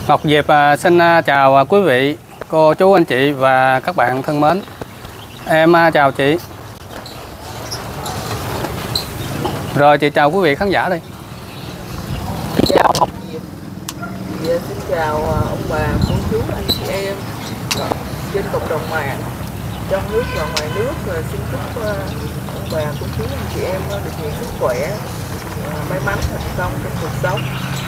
Ngọc Diệp xin chào quý vị, cô chú anh chị và các bạn thân mến. Em chào chị. Rồi chị chào quý vị khán giả đi. Chào Ngọc Diệp. Xin chào ông bà, cô chú, anh chị em trên cộng đồng mạng trong nước và ngoài nước. Xin chúc ông bà, cô chú, anh chị em được nhiều sức khỏe, may mắn, thành công trong cuộc sống.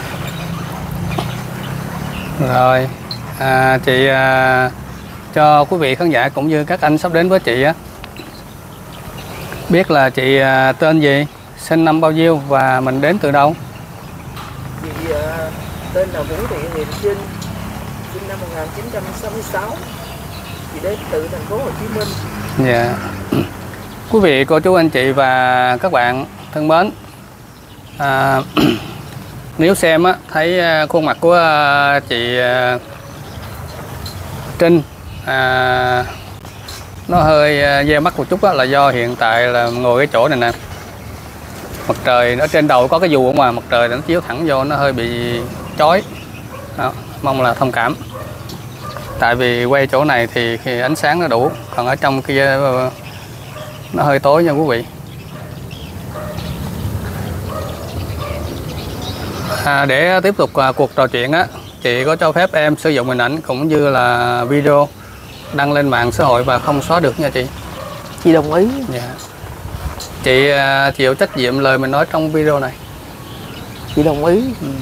Rồi chị cho quý vị khán giả cũng như các anh sắp đến với chị biết là chị tên gì, sinh năm bao nhiêu và mình đến từ đâu? Chị tên là Vũ Thị Hiền Trinh, sinh năm 1966. Chị đến từ thành phố Hồ Chí Minh. Dạ. Quý vị, cô chú anh chị và các bạn thân mến, nếu xem thấy khuôn mặt của chị Trinh nó hơi ve mắt một chút là do hiện tại là ngồi cái chỗ này nè, mặt trời ở trên đầu có cái dù mà mặt trời nó chiếu thẳng vô, nó hơi bị chói đó. Mong là thông cảm, tại vì quay chỗ này thì khi ánh sáng nó đủ, còn ở trong kia nó hơi tối nha quý vị. Để tiếp tục cuộc trò chuyện chị có cho phép em sử dụng hình ảnh cũng như là video đăng lên mạng xã hội và không xóa được nha chị? Chị đồng ý. Dạ. Chị chịu trách nhiệm lời mình nói trong video này. Chị đồng ý.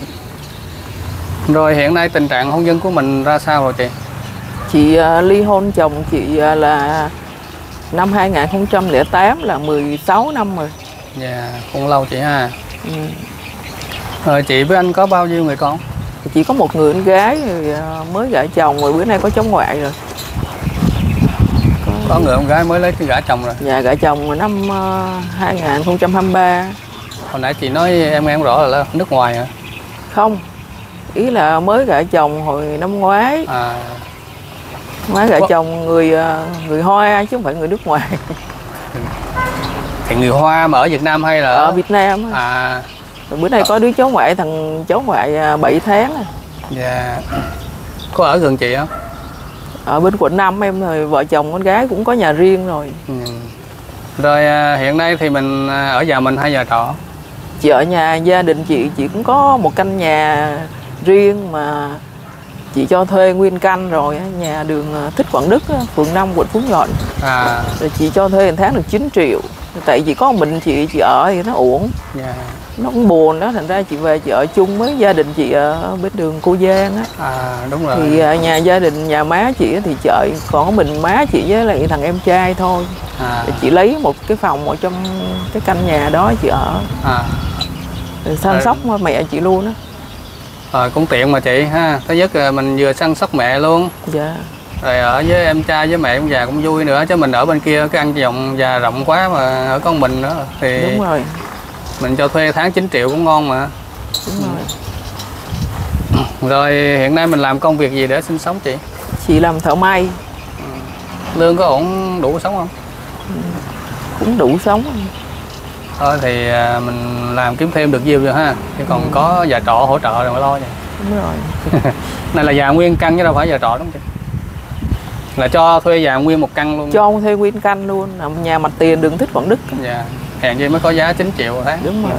Rồi hiện nay tình trạng hôn nhân của mình ra sao rồi chị? Chị ly hôn chồng chị là năm 2008, là 16 năm rồi. Dạ, cũng lâu chị ha. Rồi chị với anh có bao nhiêu người con? Chỉ có một người con gái rồi, mới gả chồng rồi, bữa nay có cháu ngoại rồi. Có người con gái mới lấy cái gả chồng rồi? Dạ, gả chồng năm 2023. Hồi nãy chị nói em nghe không rõ là nước ngoài hả? Không, ý là mới gả chồng hồi năm ngoái. Mới gả chồng người Hoa chứ không phải người nước ngoài. Thì người Hoa mà ở Việt Nam hay là ở Việt Nam? Rồi bữa nay có đứa cháu ngoại, thằng cháu ngoại 7 tháng rồi. Dạ. Có ở gần chị không? Ở bên quận 5 em rồi, vợ chồng con gái cũng có nhà riêng rồi. Rồi hiện nay thì mình ở nhà mình hay nhà trọ? Chị ở nhà gia đình chị cũng có một căn nhà riêng mà chị cho thuê nguyên căn rồi, nhà đường Thích Quảng Đức, phường 5, quận Phú Nhuận. Rồi chị cho thuê một tháng được 9 triệu. Tại chỉ có mình chị ở thì nó uổng. Nó cũng buồn đó, thành ra chị về chị ở chung với gia đình chị ở bên đường Cô Giang á. Đúng rồi. Thì nhà gia đình nhà má chị thì chợ còn có mình má chị với lại thằng em trai thôi. Chị lấy một cái phòng ở trong cái căn nhà đó chị ở. Rồi săn sóc mẹ chị luôn á. Cũng tiện mà chị ha. Thứ nhất là mình vừa săn sóc mẹ luôn. Dạ. Rồi ở với em trai với mẹ ông già cũng vui nữa, chứ mình ở bên kia cái ăn vòng già rộng quá mà ở con mình nữa thì đúng rồi. Mình cho thuê tháng 9 triệu cũng ngon mà. Đúng rồi. Rồi hiện nay mình làm công việc gì để sinh sống chị? Chị làm thợ may. Lương có ổn đủ sống không? Cũng đủ sống. Thôi thì mình làm kiếm thêm được nhiều rồi ha. Chứ còn có nhà trọ hỗ trợ rồi mà lo vậy. Đúng rồi. Này là nhà nguyên căn chứ đâu phải nhà trọ đúng không chị? Là cho thuê nhà nguyên một căn luôn? Cho thuê nguyên căn luôn, nhà mặt tiền đường Thích Quảng Đức. Dạ. Hèn chi mới có giá 9 triệu tháng. Đúng rồi.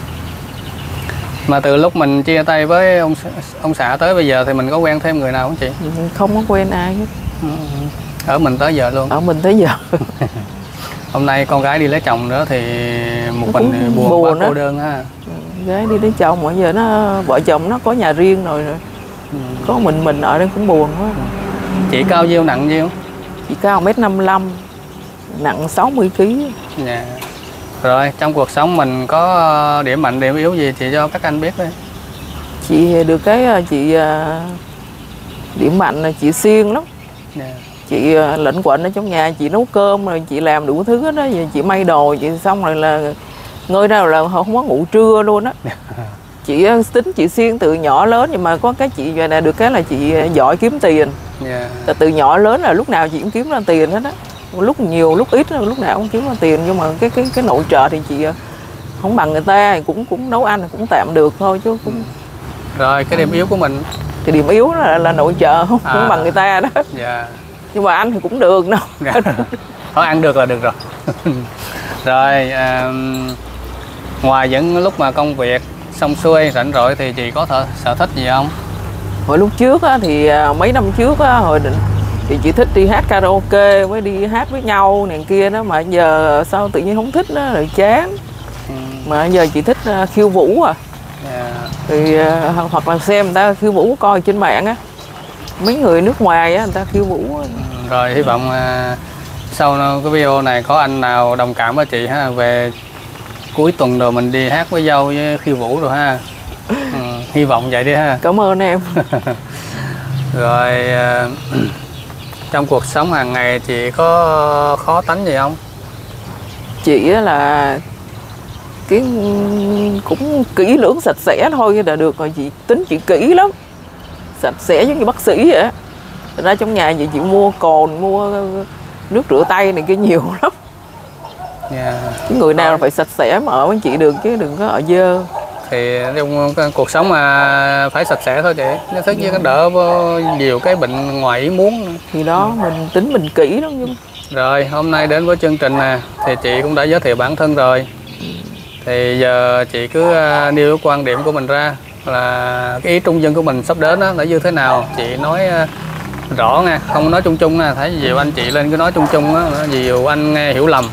Mà từ lúc mình chia tay với ông xã tới bây giờ thì mình có quen thêm người nào không chị? Không có quen ai hết. Ở mình tới giờ luôn? Ở mình tới giờ. Hôm nay con gái đi lấy chồng nữa thì một mình buồn quá, cô đơn ha. Gái đi lấy chồng mà giờ nó vợ chồng nó có nhà riêng rồi. Có mình ở đây cũng buồn quá. Chị cao nhiêu, nặng nhiêu? Chị cao 1m55, nặng 60 kg. Dạ. Rồi trong cuộc sống mình có điểm mạnh điểm yếu gì chị cho các anh biết đi. Chị được cái chị điểm mạnh là chị siêng lắm. Chị lệnh quệnh ở trong nhà, chị nấu cơm rồi chị làm đủ thứ đó, chị may đồ chị xong rồi là ngơi ra là không có ngủ trưa luôn á. Chị tính chị siêng từ nhỏ lớn, nhưng mà có cái chị về này được cái là chị giỏi kiếm tiền. Từ nhỏ lớn là lúc nào chị cũng kiếm ra tiền hết á, lúc nhiều lúc ít lúc nào cũng kiếm ra tiền, nhưng mà cái nội trợ thì chị không bằng người ta, cũng nấu ăn cũng tạm được thôi chứ cũng. Rồi cái điểm yếu của mình? Thì điểm yếu là nội trợ không bằng người ta đó. Dạ. Nhưng mà ăn thì cũng được đâu. Dạ. Thôi ăn được là được rồi. Rồi ngoài những lúc mà công việc xong xuôi rảnh rỗi thì chị có sở thích gì không? Hồi lúc trước á, thì mấy năm trước á, thì chị thích đi hát karaoke với đi hát với nhau này kia đó, mà giờ sao tự nhiên không thích đó, rồi chán. Mà giờ chị thích khiêu vũ à. Yeah. Thì hoặc là xem người ta khiêu vũ coi trên mạng á, mấy người nước ngoài á, người ta khiêu vũ. Rồi hy vọng sau cái video này có anh nào đồng cảm với chị ha, về cuối tuần rồi mình đi hát với dâu với khiêu vũ rồi ha. Hy vọng vậy đi ha. Cảm ơn em. Rồi trong cuộc sống hàng ngày chị có khó tánh gì không? Chị là cái cũng kỹ lưỡng sạch sẽ thôi là được rồi, chị tính chị kỹ lắm, sạch sẽ giống như bác sĩ vậy. Thật ra trong nhà chị mua cồn, mua nước rửa tay này kia nhiều lắm. Yeah. Cái người nào phải sạch sẽ mà ở với chị được, chứ đừng có ở dơ. Thì trong cuộc sống mà phải sạch sẽ thôi chị, nó thích với cái đỡ nhiều cái bệnh ngoài ý muốn. Thì đó, mình tính mình kỹ lắm. Nhưng rồi hôm nay đến với chương trình nè thì chị cũng đã giới thiệu bản thân rồi, thì giờ chị cứ nêu quan điểm của mình ra, là cái ý trung dân của mình sắp đến đó là như thế nào, chị nói rõ nha, không nói chung chung nha, thấy nhiều anh chị lên cứ nói chung chung á, nhiều anh nghe hiểu lầm.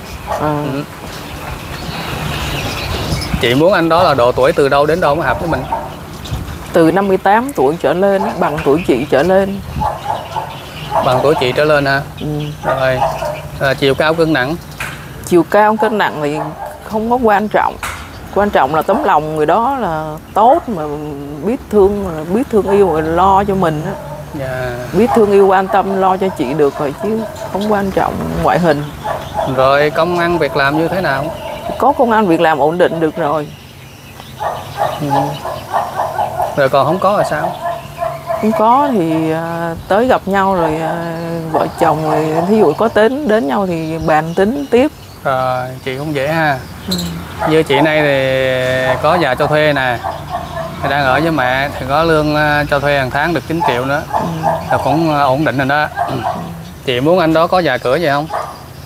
Chị muốn anh đó là độ tuổi từ đâu đến đâu mới hợp với mình? Từ 58 tuổi trở lên, bằng tuổi chị trở lên. Bằng tuổi chị trở lên ha. Rồi chiều cao cân nặng? Chiều cao cân nặng thì không có quan trọng, quan trọng là tấm lòng người đó là tốt, mà biết thương yêu rồi lo cho mình á. Yeah. Biết thương yêu quan tâm lo cho chị được rồi, chứ không quan trọng ngoại hình. Rồi công ăn việc làm như thế nào? Có công ăn việc làm ổn định được rồi. Rồi còn không có là sao? Không có thì tới gặp nhau rồi vợ chồng rồi thí dụ có đến nhau thì bàn tính tiếp. Rồi chị cũng dễ ha. Như chị này thì có nhà cho thuê nè, thì đang ở với mẹ thì có lương cho thuê hàng tháng được 9 triệu nữa, là cũng ổn định rồi đó. Chị muốn anh đó có nhà cửa gì không?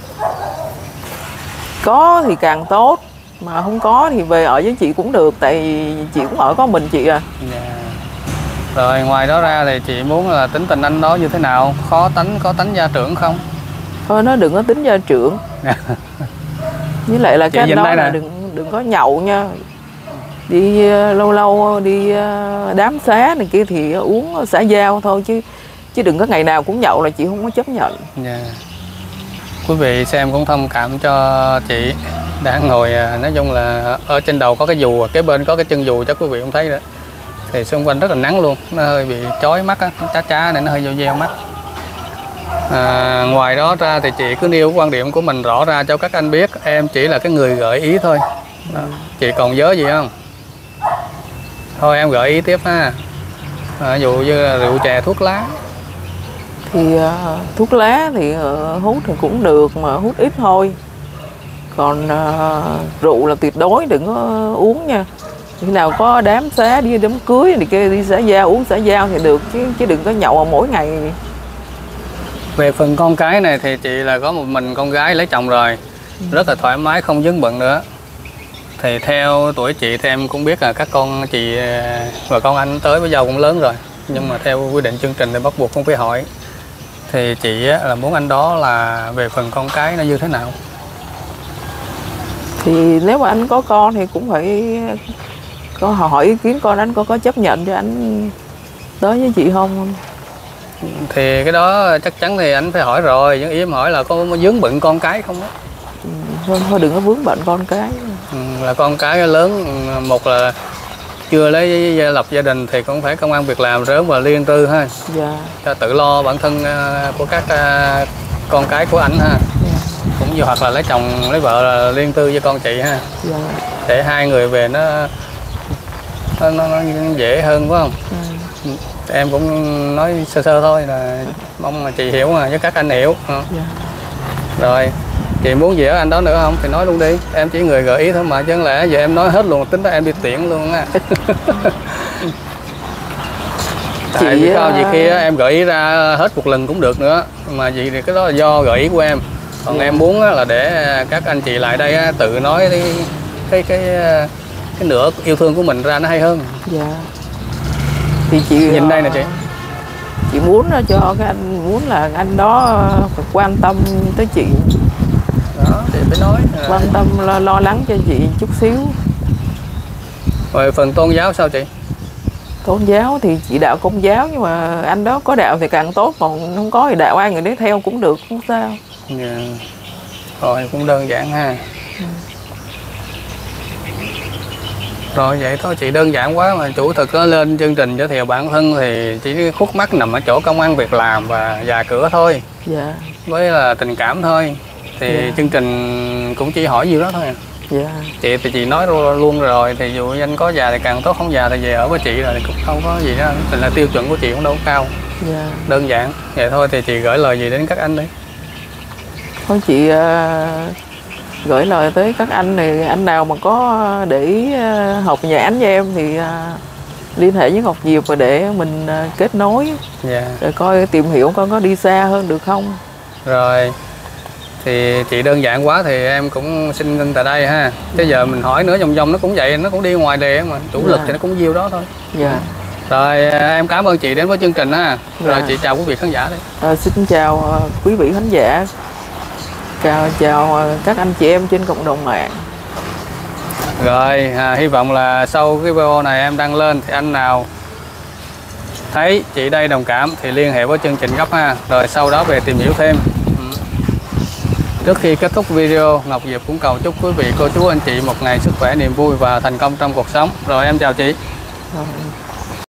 Có thì càng tốt, mà không có thì về ở với chị cũng được, tại vì chị cũng ở có mình chị à. Yeah. Rồi ngoài đó ra thì chị muốn là tính tình anh đó như thế nào? Khó tánh, có tánh gia trưởng không? Thôi nó đừng có tính gia trưởng. Với lại là cái anh đó là đừng có nhậu nha. Đi lâu lâu đi đám xá này kia thì uống xã giao thôi, chứ đừng có ngày nào cũng nhậu là chị không có chấp nhận. Yeah. Quý vị xem cũng thông cảm cho chị đang ngồi, nói chung là ở trên đầu có cái dù, kế bên có cái chân dù, chắc quý vị cũng thấy đó. Thì xung quanh rất là nắng luôn, nó hơi bị chói mắt á, chá này nó hơi dao mắt. Ngoài đó ra thì chị cứ nêu quan điểm của mình rõ ra cho các anh biết, em chỉ là cái người gợi ý thôi. Chị còn nhớ gì không? Thôi em gợi ý tiếp ha. Ví dụ như là rượu chè thuốc lá. Thì thuốc lá thì hút thì cũng được, mà hút ít thôi. Còn rượu là tuyệt đối đừng có uống nha. Khi nào có đám xá, đi đám cưới thì kia đi xã giao, uống xã giao thì được, chứ đừng có nhậu mỗi ngày. Về phần con cái này thì chị là có một mình con gái lấy chồng rồi, rất là thoải mái, không vướng bận nữa. Thì theo tuổi chị thì em cũng biết là các con chị và con anh tới với dâu cũng lớn rồi, nhưng mà theo quy định chương trình thì bắt buộc cũng phải hỏi. Thì chị là muốn anh đó là về phần con cái nó như thế nào? Thì nếu mà anh có con thì cũng phải có hỏi ý kiến con anh có chấp nhận cho anh tới với chị không. Thì cái đó chắc chắn thì anh phải hỏi rồi, nhưng ý em hỏi là có vướng bận con cái không á? Thôi đừng có vướng bận con cái. Là con cái lớn, một là chưa lấy lập gia đình thì cũng phải công ăn việc làm rớm và riêng tư ha. Dạ. Cho tự lo bản thân của các con cái của anh ha. Dạ. Cũng như hoặc là lấy chồng lấy vợ là riêng tư với con chị ha. Dạ. Để hai người về nó dễ hơn phải không? Em cũng nói sơ sơ thôi, là mong là chị hiểu mà với các anh hiểu. Dạ. Rồi chị muốn gì ở anh đó nữa không thì nói luôn đi, em chỉ người gợi ý thôi mà, chứ không lẽ giờ em nói hết luôn tính ra em đi tuyển luôn á. Tại vì có gì kia em gợi ý ra hết một lần cũng được nữa, mà gì thì cái đó là do gợi ý của em. Còn em muốn là để các anh chị lại đây tự nói cái nửa yêu thương của mình ra nó hay hơn. Dạ. Thì chị nhìn đây nè chị muốn cho cái anh, muốn là anh đó phải quan tâm tới chị. Đó thì phải nói quan tâm lo lắng cho chị chút xíu. Rồi phần tôn giáo sao chị? Tôn giáo thì chị đạo Công giáo, nhưng mà anh đó có đạo thì càng tốt, còn không có thì đạo ai người đấy theo cũng được, không sao. Yeah. Rồi cũng đơn giản ha. Rồi vậy thôi chị, đơn giản quá mà. Chủ thực có lên chương trình giới thiệu bản thân thì chỉ khúc mắc nằm ở chỗ công ăn việc làm và nhà cửa thôi. Dạ. Với là tình cảm thôi. Thì chương trình cũng chỉ hỏi nhiêu đó thôi. Dạ. Chị thì chị nói luôn rồi, thì dù anh có già thì càng tốt, không già thì về ở với chị rồi thì cũng không có gì đó. Thì là tiêu chuẩn của chị cũng đâu có cao. Dạ. Đơn giản vậy thôi. Thì chị gửi lời gì đến các anh đi? Thôi chị gửi lời tới các anh này, anh nào mà có để ý học nhà ảnh cho em thì liên hệ với Ngọc Diệp và để mình kết nối. Rồi coi tìm hiểu con có đi xa hơn được không. Rồi thì chị đơn giản quá thì em cũng xin ngưng tại đây ha. Chứ giờ mình hỏi nữa vòng nó cũng vậy, nó cũng đi ngoài đề mà chủ lực thì nó cũng nhiêu đó thôi. Dạ. Rồi em cảm ơn chị đến với chương trình ha. Rồi chị chào quý vị khán giả đi. Xin chào quý vị khán giả, chào các anh chị em trên cộng đồng mạng. Rồi hy vọng là sau cái video này em đăng lên thì anh nào thấy chị đây đồng cảm thì liên hệ với chương trình gấp ha. Rồi sau đó về tìm hiểu thêm. Trước khi kết thúc video, Ngọc Diệp cũng cầu chúc quý vị cô chú anh chị một ngày sức khỏe, niềm vui và thành công trong cuộc sống. Rồi em chào chị.